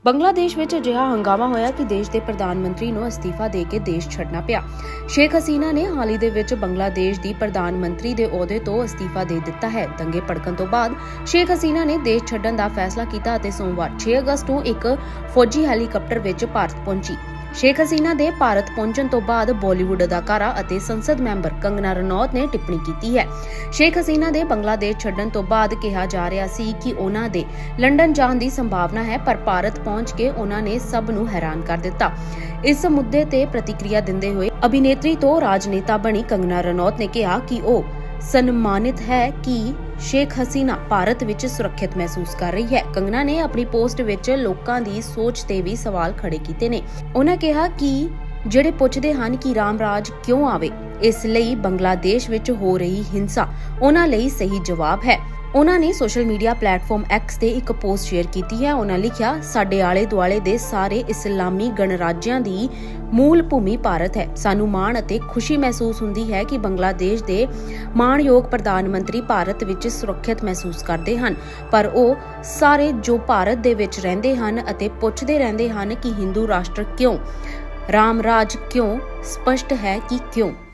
ਬੰਗਲਾਦੇਸ਼ ਵਿੱਚ ਅਜਿਹਾ ਹੰਗਾਮਾ ਹੋਇਆ ਕਿ ਦੇਸ਼ ਦੇ ਪ੍ਰਧਾਨ ਮੰਤਰੀ ਨੂੰ ਅਸਤੀਫਾ ਦੇ ਕੇ ਦੇਸ਼ ਛੱਡਣਾ ਪਿਆ। ਸ਼ੇਖ ਹਸੀਨਾ ਨੇ ਹਾਲ ਹੀ ਦੇ ਵਿੱਚ ਬੰਗਲਾਦੇਸ਼ ਦੀ ਪ੍ਰਧਾਨ ਮੰਤਰੀ ਦੇ ਅਹੁਦੇ ਤੋਂ ਅਸਤੀਫਾ ਦੇ ਦਿੱਤਾ ਹੈ। ਦੰਗੇ ਭੜਕਣ ਤੋਂ ਬਾਅਦ ਸ਼ੇਖ ਹਸੀਨਾ ਨੇ ਦੇਸ਼ ਛੱਡਣ ਦਾ ਫੈਸਲਾ ਕੀਤਾ ਅਤੇ ਸੋਮਵਾਰ 6 ਅਗਸਤ ਨੂੰ ਇੱਕ ਫੌਜੀ ਹੈਲੀਕਾਪਟਰ ਵਿੱਚ ਭਾਰਤ ਪਹੁੰਚੀ। ਸ਼ੇਖ ਹਸੀਨਾ ਦੇ ਭਾਰਤ ਪਹੁੰਚਣ ਤੋਂ ਬਾਅਦ ਬਾਲੀਵੁੱਡ ਅਦਾਕਾਰਾ ਅਤੇ ਸੰਸਦ ਮੈਂਬਰ ਕੰਗਨਾ ਰਣੌਤ ਨੇ ਟਿੱਪਣੀ ਕੀਤੀ ਹੈ। ਸ਼ੇਖ ਹਸੀਨਾ ਦੇ ਬੰਗਲਾਦੇਸ਼ ਛੱਡਣ ਤੋਂ ਬਾਅਦ ਕਿਹਾ ਜਾ ਰਿਹਾ ਸੀ ਕਿ ਉਹਨਾਂ ਦੇ ਲੰਡਨ ਜਾਣ ਦੀ ਸੰਭਾਵਨਾ ਹੈ, ਪਰ ਭਾਰਤ ਪਹੁੰਚ ਕੇ ਉਹਨਾਂ ਨੇ ਸਭ ਨੂੰ ਹੈਰਾਨ ਕਰ ਦਿੱਤਾ। ਇਸ ਮੁੱਦੇ ਤੇ ਪ੍ਰਤੀਕਿਰਿਆ ਦਿੰਦੇ ਹੋਏ ਅਭਿਨੇਤਰੀ ਤੋਂ ਰਾਜਨੇਤਾ ਬਣੀ ਕੰਗਨਾ ਰਣੌਤ ਨੇ ਕਿਹਾ ਕਿ ਉਹ ਸਨਮਾਨਿਤ ਹੈ ਕਿ ਸ਼ੇਖ ਹਸੀਨਾ ਭਾਰਤ ਵਿੱਚ ਸੁਰੱਖਿਅਤ ਮਹਿਸੂਸ ਕਰ ਰਹੀ ਹੈ। ਕੰਗਨਾ ਨੇ ਆਪਣੀ ਪੋਸਟ ਵਿੱਚ ਲੋਕਾਂ ਦੀ ਸੋਚ ਤੇ ਵੀ ਸਵਾਲ ਖੜੇ ਕੀਤੇ ਨੇ। ਉਹਨਾਂ ਕਿਹਾ ਕਿ ਜਿਹੜੇ ਪੁੱਛਦੇ ਹਨ ਕਿ ਰਾਮ ਰਾਜ ਕਿਉਂ ਆਵੇ, ਇਸ ਲਈ ਬੰਗਲਾਦੇਸ਼ ਵਿੱਚ ਹੋ ਰਹੀ ਹਿੰਸਾ ਉਹਨਾਂ ਲਈ ਸਹੀ ਜਵਾਬ ਹੈ। ਉਹਨਾਂ ਨੇ ਸੋਸ਼ਲ ਮੀਡੀਆ ਪਲੇਟਫਾਰਮ ਐਕਸ ਤੇ ਇੱਕ ਪੋਸਟ ਸ਼ੇਅਰ ਕੀਤੀ ਹੈ। ਉਹਨਾਂ ਲਿਖਿਆ, ਸਾਡੇ ਆਲੇ ਦੁਆਲੇ ਦੇ ਸਾਰੇ ਇਸਲਾਮੀ ਗਣਰਾਜਿਆਂ ਦੀ ਮੂਲ ਭੂਮੀ ਭਾਰਤ ਹੈ। ਸਾਨੂੰ ਮਾਣ ਅਤੇ ਖੁਸ਼ੀ ਮਹਿਸੂਸ ਹੁੰਦੀ ਹੈ ਕਿ ਬੰਗਲਾਦੇਸ਼ ਦੇ ਮਾਣਯੋਗ ਪ੍ਰਧਾਨ ਮੰਤਰੀ ਭਾਰਤ ਵਿੱਚ ਸੁਰੱਖਿਅਤ ਮਹਿਸੂਸ ਕਰਦੇ ਹਨ, ਪਰ ਉਹ ਸਾਰੇ ਜੋ ਭਾਰਤ ਦੇ ਵਿੱਚ ਰਹਿੰਦੇ ਹਨ ਅਤੇ ਪੁੱਛਦੇ ਰਹਿੰਦੇ ਹਨ ਕਿ ਹਿੰਦੂ ਰਾਸ਼ਟਰ ਕਿਉਂ, ਰਾਮ ਰਾਜ ਕਿਉਂ, ਸਪਸ਼ਟ ਹੈ ਕਿ ਕਿਉਂ।